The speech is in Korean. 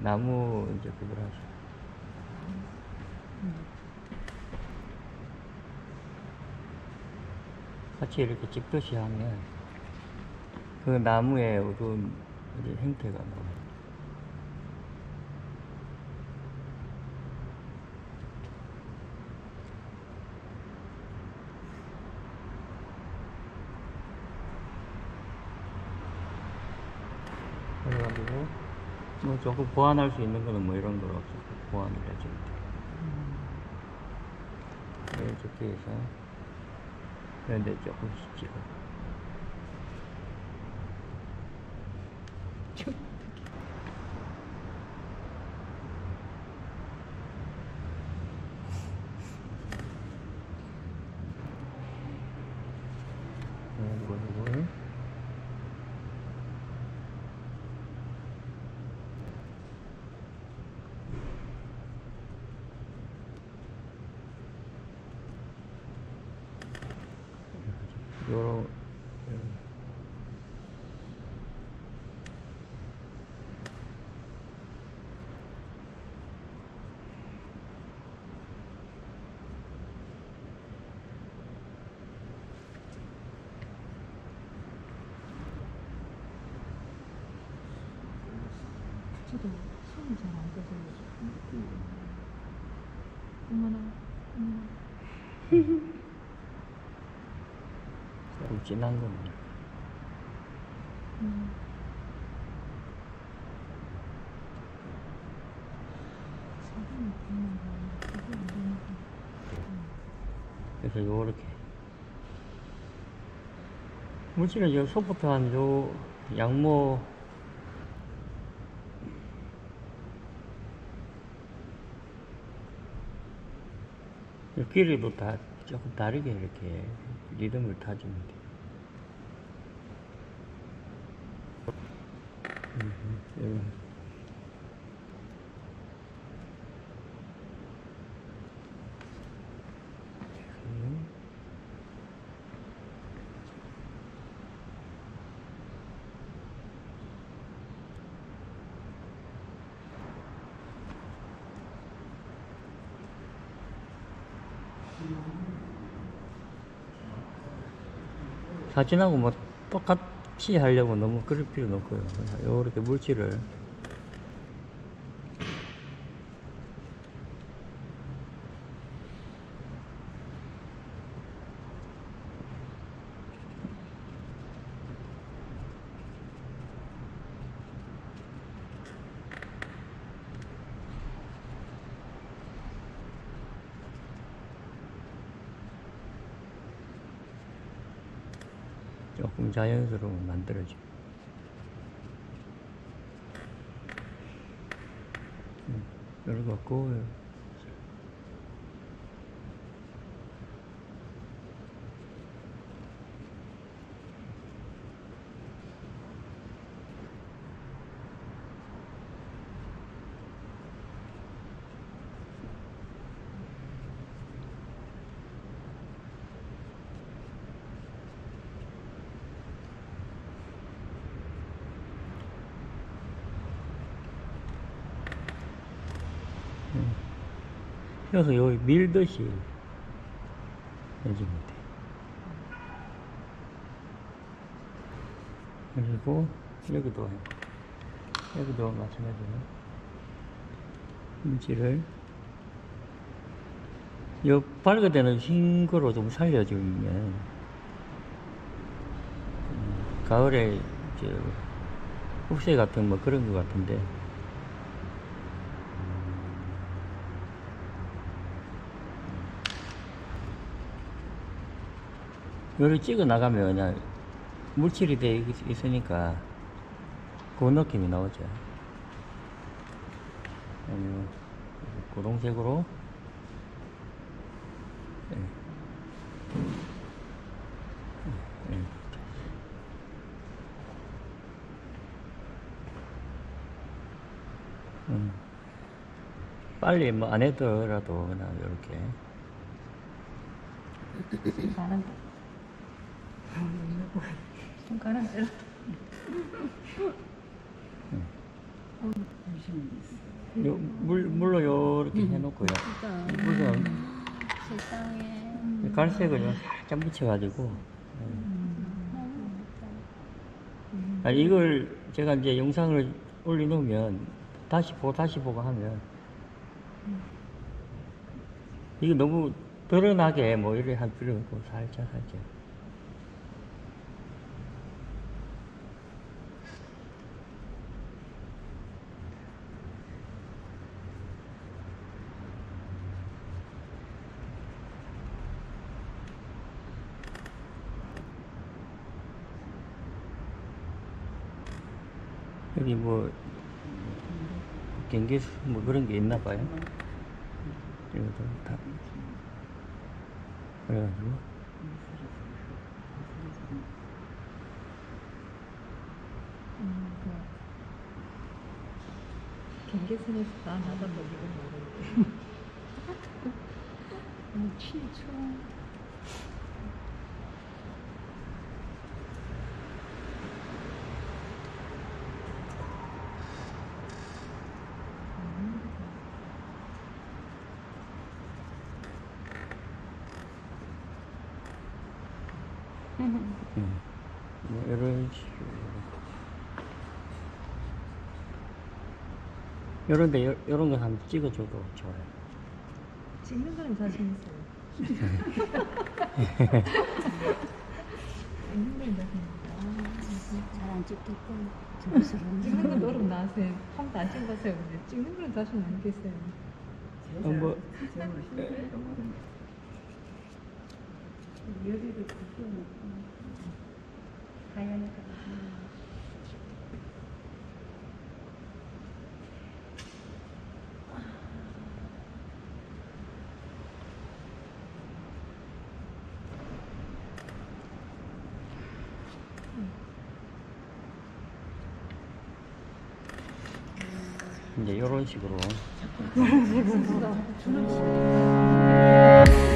나무 이제 그걸 하죠. 같이 이렇게 찍듯이 하면 그 나무의 어두운 이제 형태가 나와요. 그래가지고 뭐 조금 보완할 수 있는 거는 뭐 이런 거로 보완을 해주면 돼요. 이렇게 해서 그런데 조금씩 찍어. 이걸 요런 저도 손이 잘 안 돼서 어머나 조금 진한 겁니다. 그래서 요렇게 물질은 요 소부터 한 요 양모 요 길이도 다 조금 다르게 이렇게 리듬을 타주면 돼요. 요런. 사진하고 뭐 똑같이 하려고 너무 그럴 필요는 없고요. 요렇게 물질을 조금 자연스러워 만들어줘. 이걸 갖고 그래서 여기 밀듯이 해주면 돼. 그리고 여기도 마찬가지로 물질을 요 밝게되는 흰 거로 좀 살려주면 가을에 이제 흡세 같은 뭐 그런 거 같은데 요를 찍어 나가면 그냥 물칠이 돼 있으니까 그 느낌이 나오죠. 고동색으로 빨리 뭐 안 해더라도 그냥 이렇게 손가락 때려. 주시면 됐어요. 물로 요렇게 해놓고요. 진짜. 물은 세상에. 갈색을 좀 살짝 묻혀가지고. 너무 좋다. 아, 이걸 제가 이제 영상을 올려놓으면 다시 보고 하면 이거 너무 드러나게 뭐 이래 할 필요 없고 살짝. 여기 뭐 경계수 뭐 그런 게 있나 봐요. 이것도 다 그래가지고 경계선에서 다 나다 보기는 모르는데. 취초. 뭐 이런 식으로 요런데 요런 거 한번 찍어줘도 좋아요. 찍는 거는 자신 있어요. 찍는 거는 자신 있어요. 잘안 찍겠고 정스러운. 찍는 건 노력 나세요. 한 번도 안 찍어봤어요. 근데 찍는 거는 자신 안 있겠어요. 뭐 제가 여기도 굽혀놓고 하얀 이제 요런 식으로 진짜.